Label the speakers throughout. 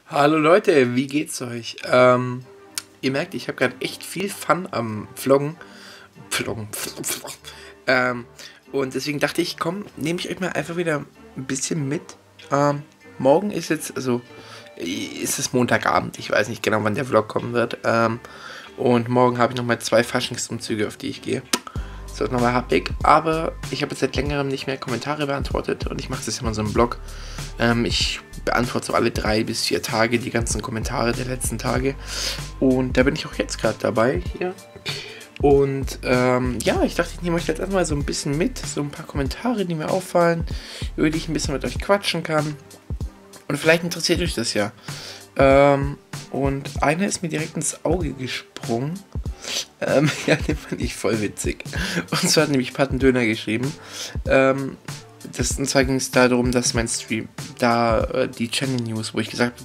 Speaker 1: Hallo Leute, wie geht's euch? Ihr merkt, ich habe gerade echt viel Fun am Vloggen. Ähm, und deswegen dachte ich, komm, nehme ich euch mal einfach wieder ein bisschen mit. Morgen ist jetzt, also ist es Montagabend, ich weiß nicht genau, wann der Vlog kommen wird. Und morgen habe ich nochmal 2 Faschingsumzüge, auf die ich gehe. Das wird nochmal happig, aber ich habe jetzt seit längerem nicht mehr Kommentare beantwortet und ich mache das immer so im Blog. Ich beantworte so alle 3 bis 4 Tage die ganzen Kommentare der letzten Tage und da bin ich auch jetzt gerade dabei hier. Und ja, ich dachte, ich nehme euch jetzt erstmal so ein bisschen mit, so ein paar Kommentare, die mir auffallen, über die ich ein bisschen mit euch quatschen kann. Und vielleicht interessiert euch das ja. Und einer ist mir direkt ins Auge gesprungen. Ja, den fand ich voll witzig. Und zwar hat nämlich Pattendöner geschrieben. Und zwar ging es darum, dass mein Stream, die Channel News, wo ich gesagt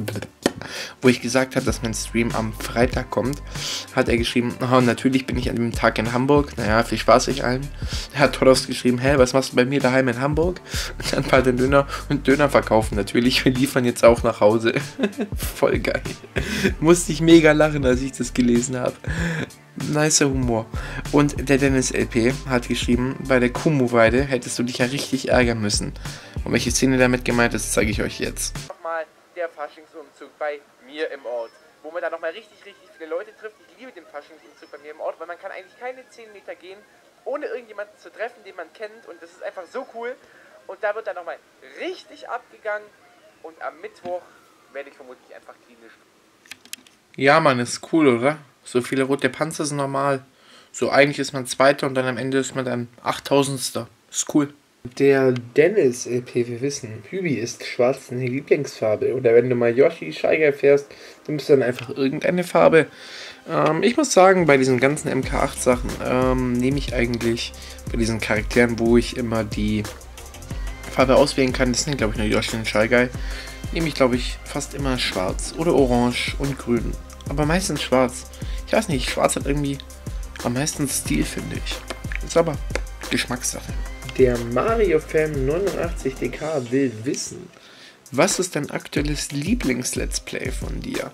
Speaker 1: habe, dass mein Stream am Freitag kommt, hat er geschrieben, oh, natürlich bin ich an dem Tag in Hamburg. Naja, viel Spaß euch allen. Er hat Todos geschrieben, hä, was machst du bei mir daheim in Hamburg? Und dann paar Döner und Döner verkaufen. Natürlich, wir liefern jetzt auch nach Hause. Voll geil. Musste ich mega lachen, als ich das gelesen habe. Nicer Humor. Und der Dennis LP hat geschrieben, bei der Kumu-Weide hättest du dich ja richtig ärgern müssen. Und welche Szene damit gemeint ist, zeige ich euch jetzt.
Speaker 2: Nochmal der Faschingsumzug bei mir im Ort, wo man da nochmal richtig viele Leute trifft. Ich liebe den Faschingsumzug bei mir im Ort, weil man kann eigentlich keine 10 Meter gehen, ohne irgendjemanden zu treffen, den man kennt. Und das ist einfach so cool. Und da wird dann nochmal richtig abgegangen. Und am Mittwoch werde ich vermutlich einfach klinisch.
Speaker 1: Ja, Mann, ist cool, oder? So viele rote Panzer sind normal. So, eigentlich ist man Zweiter und dann am Ende ist man dann 8000. Ist cool. Der Dennis LP, wir wissen, Hübi ist schwarz eine Lieblingsfarbe. Oder wenn du mal Yoshi Shy Guy fährst, dann bist du dann einfach irgendeine Farbe. Ich muss sagen, bei diesen ganzen MK8 Sachen nehme ich eigentlich bei diesen Charakteren, wo ich immer die Farbe auswählen kann, das sind glaube ich nur Yoshi und Shy Guy, nehme ich glaube ich fast immer schwarz oder orange und grün. Aber meistens schwarz. Ich weiß nicht, schwarz hat irgendwie am meisten Stil, finde ich. Ist aber Geschmackssache. Der Mario-Fan 89DK will wissen, was ist dein aktuelles Lieblings-Let's Play von dir?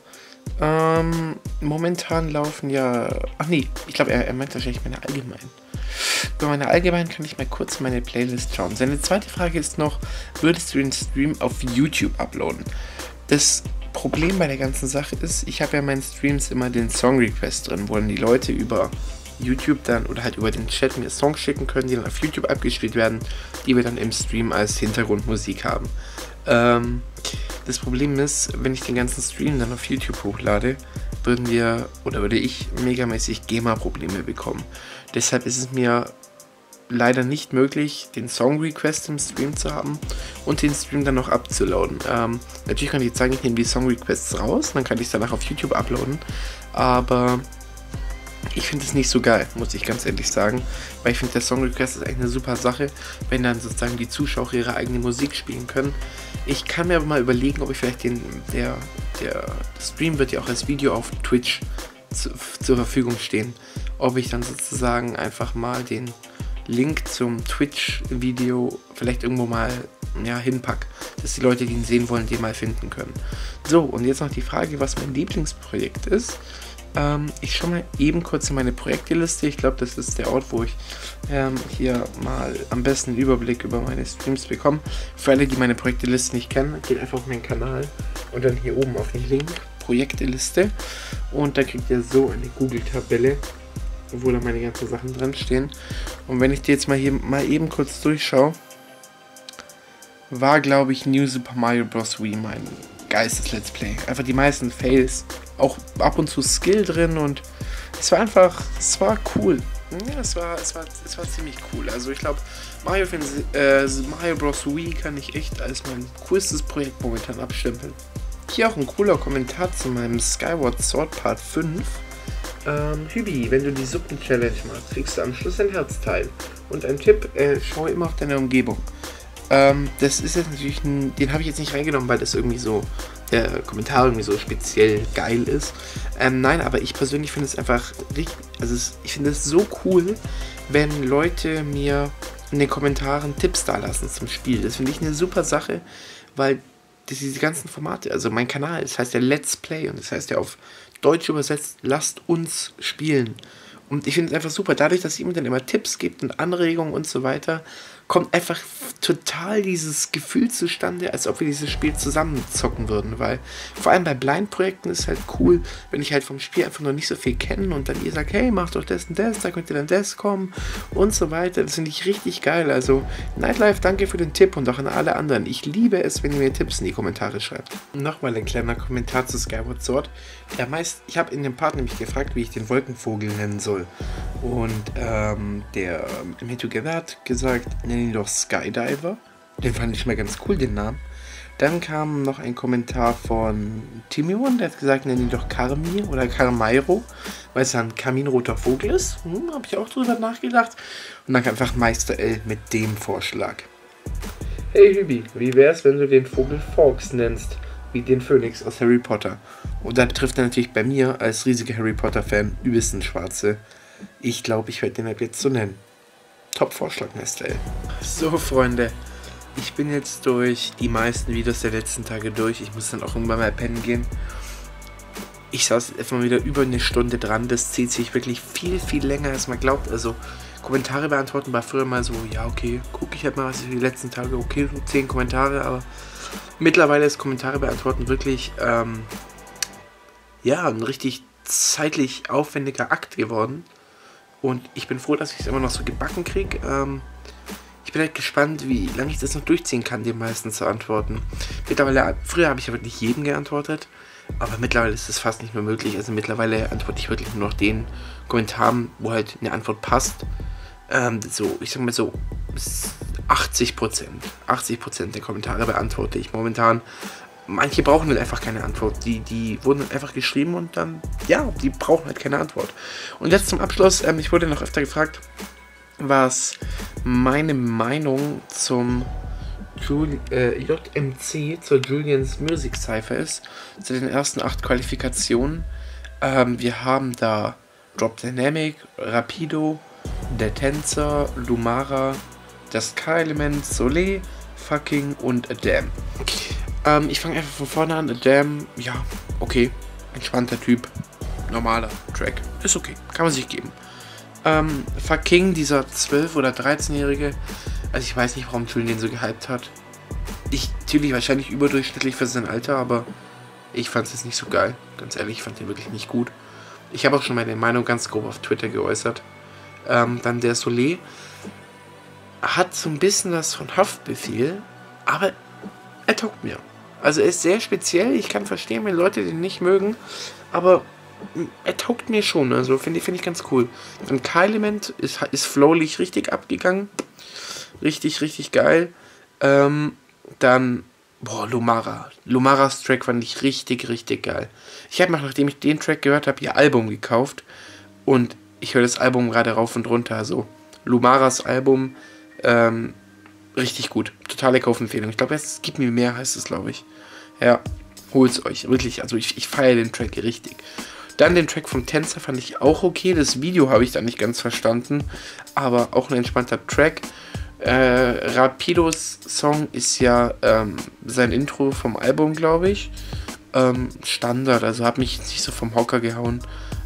Speaker 1: Momentan laufen ja... Ach nee, ich glaube, er meint wahrscheinlich meine allgemeinen. Bei meiner allgemeinen kann ich mal kurz meine Playlist schauen. Seine zweite Frage ist noch, würdest du den Stream auf YouTube uploaden? Das Problem bei der ganzen Sache ist, ich habe ja in meinen Streams immer den Song Request drin, wo dann die Leute über YouTube dann oder halt über den Chat mir Songs schicken können, die dann auf YouTube abgespielt werden, die wir dann im Stream als Hintergrundmusik haben. Das Problem ist, wenn ich den ganzen Stream dann auf YouTube hochlade, würde ich megamäßig GEMA-Probleme bekommen. Deshalb ist es mir leider nicht möglich, den Song Request im Stream zu haben und den Stream dann noch abzuladen. Natürlich kann ich jetzt sagen, ich nehme die Song Requests raus, dann kann ich es danach auf YouTube uploaden, aber ich finde es nicht so geil, muss ich ganz ehrlich sagen, weil ich finde, der Song Request ist eigentlich eine super Sache, wenn dann sozusagen die Zuschauer ihre eigene Musik spielen können. Ich kann mir aber mal überlegen, ob ich vielleicht der Stream wird ja auch als Video auf Twitch zur Verfügung stehen, ob ich dann sozusagen einfach mal den Link zum Twitch-Video vielleicht irgendwo mal hinpack, dass die Leute, die ihn sehen wollen, den mal finden können. So, und jetzt noch die Frage, was mein Lieblingsprojekt ist. Ich schaue mal eben kurz in meine Projekteliste. Ich glaube, das ist der Ort, wo ich hier mal am besten einen Überblick über meine Streams bekomme. Für alle, die meine Projekteliste nicht kennen, geht einfach auf meinen Kanal und dann hier oben auf den Link Projekteliste und da kriegt ihr so eine Google-Tabelle, wo da meine ganzen Sachen drin stehen. Und wenn ich die jetzt mal hier mal eben kurz durchschaue, war glaube ich New Super Mario Bros. Wii mein geistes Let's Play. Einfach die meisten Fails, auch ab und zu Skill drin und es war cool. Ja, es war ziemlich cool. Also ich glaube, Mario Bros. Wii kann ich echt als mein coolstes Projekt momentan abstempeln. Hier auch ein cooler Kommentar zu meinem Skyward Sword Part 5. Hübi, wenn du die Suppen-Challenge machst, kriegst du am Schluss ein Herzteil. Und ein Tipp, schau immer auf deine Umgebung. Das ist jetzt natürlich den habe ich jetzt nicht reingenommen, weil das irgendwie so, der Kommentar irgendwie so speziell geil ist. Nein, aber ich persönlich finde es einfach richtig, ich finde es so cool, wenn Leute mir in den Kommentaren Tipps da lassen zum Spiel. Das finde ich eine super Sache, weil diese ganzen Formate, also mein Kanal, das heißt ja Let's Play und das heißt ja auf Deutsch übersetzt, lasst uns spielen. Und ich finde es einfach super, dadurch, dass ihr mir dann immer Tipps gibt und Anregungen und so weiter, kommt einfach total dieses Gefühl zustande, als ob wir dieses Spiel zusammen zocken würden, weil vor allem bei Blind-Projekten ist halt cool, wenn ich halt vom Spiel einfach noch nicht so viel kenne und dann ihr sagt, hey, mach doch das und das, da könnte dann das kommen und so weiter. Das finde ich richtig geil. Also Nightlife, danke für den Tipp und auch an alle anderen. Ich liebe es, wenn ihr mir Tipps in die Kommentare schreibt. Nochmal ein kleiner Kommentar zu Skyward Sword. Ich habe in dem Part nämlich gefragt, wie ich den Wolkenvogel nennen soll. Und der Metogether hat gesagt, nenn ihn doch Skydiver. Den fand ich mal ganz cool, den Namen. Dann kam noch ein Kommentar von Timion, der hat gesagt, nenn ihn doch Carmir oder Carmairo, weil es ein kaminroter Vogel ist. Habe ich auch drüber nachgedacht. Und dann einfach Meister L mit dem Vorschlag. Hey Hübi, wie wär's, wenn du den Vogel Fawkes nennst, wie den Phönix aus Harry Potter? Und da trifft er natürlich bei mir als riesiger Harry Potter-Fan übelsten Schwarze. Ich glaube, ich werde den ab jetzt so nennen. Top-Vorschlag, Nestle. So, Freunde. Ich bin jetzt durch die meisten Videos der letzten Tage durch. Ich muss dann auch irgendwann mal pennen gehen. Ich saß jetzt mal wieder über eine Stunde dran. Das zieht sich wirklich viel, viel länger, als man glaubt. Also, Kommentare beantworten war früher mal so, ja, okay, gucke ich halt mal, was ich die letzten Tage, okay, 10 Kommentare, aber mittlerweile ist Kommentare beantworten wirklich, ja, ein richtig zeitlich aufwendiger Akt geworden. Und ich bin froh, dass ich es immer noch so gebacken kriege. Ich bin halt gespannt, wie lange ich das noch durchziehen kann, die meisten zu antworten. Früher habe ich ja wirklich jedem geantwortet, aber mittlerweile ist es fast nicht mehr möglich. Also mittlerweile antworte ich wirklich nur noch den Kommentaren, wo halt eine Antwort passt. Ich sag mal so 80% der Kommentare beantworte ich momentan. Manche brauchen halt einfach keine Antwort. Die wurden halt einfach geschrieben und dann, ja, die brauchen halt keine Antwort. Und jetzt zum Abschluss, ich wurde noch öfter gefragt, was meine Meinung zum JMC, zur Julians Music Cypher ist, zu den ersten 8 Qualifikationen. Wir haben da Drop Dynamic, Rapido, der Tänzer, Lumara, das K-Element, Soleil, Fucking und Adam. Ich fange einfach von vorne an. Adam, ja, okay. Entspannter Typ. Normaler Track. Ist okay. Kann man sich geben. Fucking, dieser 12- oder 13-Jährige. Also ich weiß nicht, warum Julian den so gehypt hat. Natürlich wahrscheinlich überdurchschnittlich für sein Alter, aber ich fand es jetzt nicht so geil. Ganz ehrlich, ich fand den wirklich nicht gut. Ich habe auch schon meine Meinung ganz grob auf Twitter geäußert. Dann der Soleil hat so ein bisschen was von Haftbefehl, aber er taugt mir. Also er ist sehr speziell, ich kann verstehen, wenn Leute den nicht mögen, aber er taugt mir schon, also finde ich ganz cool. Dann K-Element ist flowlich richtig abgegangen, richtig geil. Dann, Lumara. Lumaras Track fand ich richtig geil. Ich habe nachdem ich den Track gehört habe, ihr Album gekauft und ich höre das Album gerade rauf und runter, also Lumaras Album, richtig gut. Totale Kaufempfehlung. Ich glaube, es gibt mir mehr, heißt es, glaube ich. Ja, holt's euch. Wirklich, also ich feiere den Track richtig. Dann den Track vom Tänzer fand ich auch okay. Das Video habe ich da nicht ganz verstanden, aber auch ein entspannter Track. Rapidos Song ist ja sein Intro vom Album, glaube ich. Standard, also hat mich nicht so vom Hocker gehauen.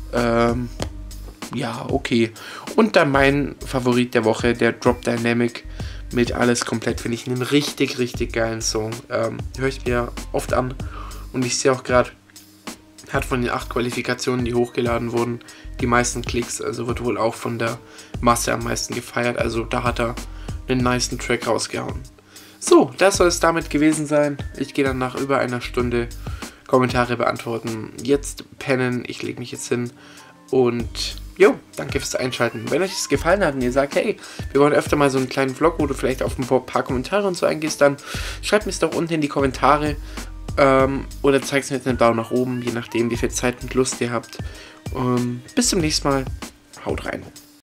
Speaker 1: Ja, okay. Und dann mein Favorit der Woche, der Drop Dynamic mit Alles komplett, finde ich einen richtig geilen Song. Höre ich mir oft an und ich sehe auch gerade, hat von den 8 Qualifikationen, die hochgeladen wurden, die meisten Klicks, also wird wohl auch von der Masse am meisten gefeiert, also da hat er einen nicen Track rausgehauen. So, das soll es damit gewesen sein. Ich gehe dann nach über einer Stunde Kommentare beantworten, jetzt pennen, ich lege mich jetzt hin und jo, danke fürs Einschalten. Wenn euch das gefallen hat und ihr sagt, hey, wir wollen öfter mal so einen kleinen Vlog, wo du vielleicht auf ein paar Kommentare und so eingehst, dann schreibt mir es doch unten in die Kommentare oder zeigt es mir mit einem Daumen nach oben, je nachdem, wie viel Zeit und Lust ihr habt. Bis zum nächsten Mal. Haut rein.